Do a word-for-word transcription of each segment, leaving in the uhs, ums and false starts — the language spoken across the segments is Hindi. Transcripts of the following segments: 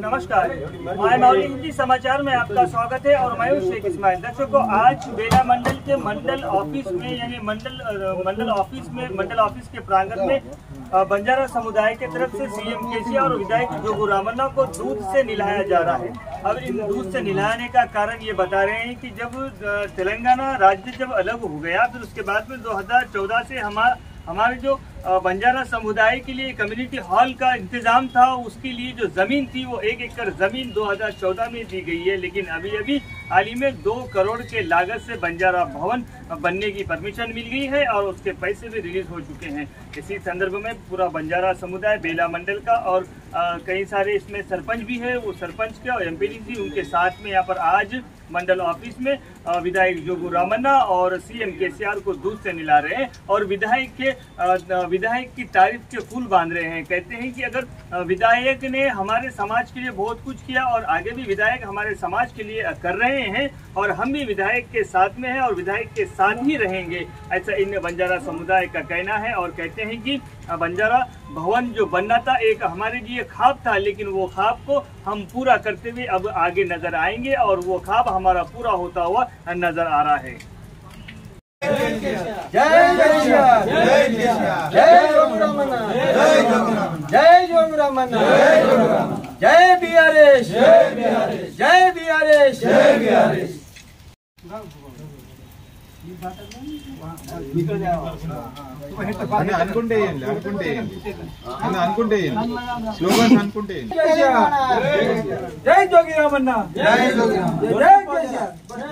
नमस्कार, माय माउली हिंदी समाचार में आपका स्वागत है और मैं हूं शेख इस्माइल। दर्शकों, आज बेला मंडल के मंडल ऑफिस में यानी मंडल मंडल ऑफिस में मंडल ऑफिस के प्रांगण में बंजारा समुदाय के तरफ से सीएम केसीआर और विधायक जोगू रामन्ना को दूध से नहलाया जा रहा है। अब इन दूध से नहलाने का कारण ये बता रहे हैं कि जब तेलंगाना राज्य जब अलग हो गया फिर उसके बाद में दो हज़ार चौदह से हमारा हमारे जो बंजारा समुदाय के लिए कम्युनिटी हॉल का इंतजाम था, उसके लिए जो जमीन थी वो एक एकड़ जमीन दो हज़ार चौदह में दी गई है। लेकिन अभी अभी हाल ही में दो करोड़ के लागत से बंजारा भवन बनने की परमिशन मिल गई है और उसके पैसे भी रिलीज हो चुके हैं। इसी संदर्भ में पूरा बंजारा समुदाय बेला मंडल का और आ, कई सारे इसमें सरपंच भी है, वो सरपंच के और एमपीडी जी उनके साथ में यहाँ पर आज मंडल ऑफिस में विधायक जोगू रामन्ना और सीएम केसीआर को दूध से नहला रहे हैं और विधायक के विधायक की तारीफ के फूल बांध रहे हैं। कहते हैं कि अगर विधायक ने हमारे समाज के लिए बहुत कुछ किया और आगे भी विधायक हमारे समाज के लिए कर रहे हैं और हम भी विधायक के साथ में हैं और विधायक के साथ ही रहेंगे, ऐसा इन बंजारा समुदाय का कहना है। और कहते हैं कि बंजारा भवन जो बनना था एक हमारे लिए ख्वाब था, लेकिन वो ख्वाब को हम पूरा करते हुए अब आगे नजर आएंगे और वो ख्वाब हमारा पूरा होता हुआ नजर आ रहा है। जय केसीआर, जय केसीआर, जय जोगू रामन्ना, जय जोगू रामन्ना, जय जोगू रामन्ना, जय जोगू रामन्ना, जय बीआरएस, जय बीआरएस, जय बीआरएस, जय बीआरएस। అనుకుంటే అనుకుంటే అనుకుంటే స్లోగన్స్ అనుకుంటే जय जोगी रामन्ना, जय जोगी रामन्ना, जय केसीआर,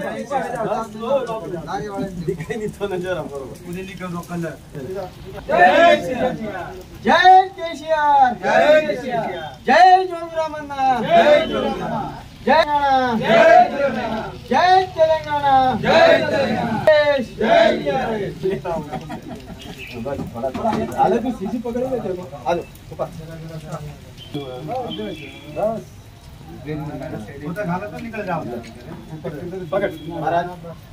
जय केसीआर, जय केसीआर, जय जोगी रामन्ना, जय जोगी रामन्ना, जय तेलंगाना, जय तेलंगाना, जय तेलंगाना, जय आले तू सीसी पकड़े ले तेरे को आलो ऊपर होता घाला तो निकल जाओ पकड़ महाराज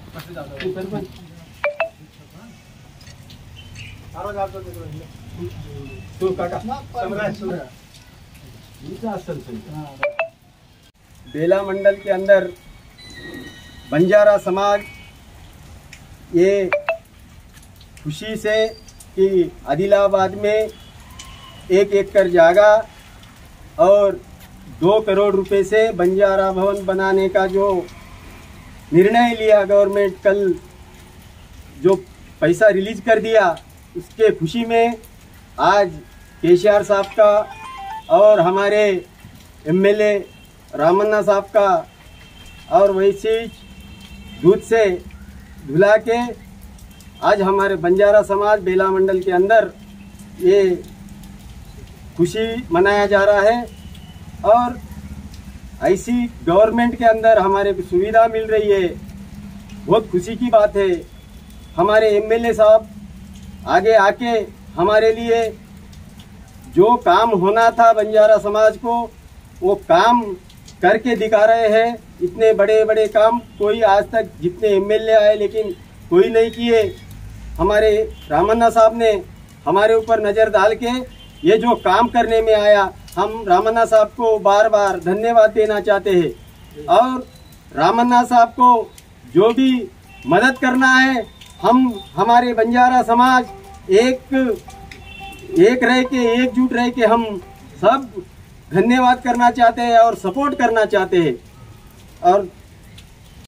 आरो आप तो तू काका समराज सुन ये असल से बेला मंडल के अंदर बंजारा समाज ये खुशी से कि आदिलाबाद में एक एकड़ जगह और दो करोड़ रुपए से बंजारा भवन बनाने का जो निर्णय लिया गवर्नमेंट, कल जो पैसा रिलीज कर दिया, उसके खुशी में आज केसीआर साहब का और हमारे एमएलए रामन्ना साहब का और वैसे दूध से धुला के आज हमारे बंजारा समाज बेला मंडल के अंदर ये खुशी मनाया जा रहा है। और ऐसी गवर्नमेंट के अंदर हमारे सुविधा मिल रही है, बहुत खुशी की बात है। हमारे एमएलए साहब आगे आके हमारे लिए जो काम होना था बंजारा समाज को वो काम करके दिखा रहे हैं। इतने बड़े बड़े काम कोई आज तक जितने एमएलए आए लेकिन कोई नहीं किए। हमारे रामन्ना साहब ने हमारे ऊपर नज़र डाल के ये जो काम करने में आया, हम रामन्ना साहब को बार बार धन्यवाद देना चाहते हैं। और रामन्ना साहब को जो भी मदद करना है, हम हमारे बंजारा समाज एक एक रह के एकजुट रह के हम सब धन्यवाद करना चाहते हैं और सपोर्ट करना चाहते हैं। और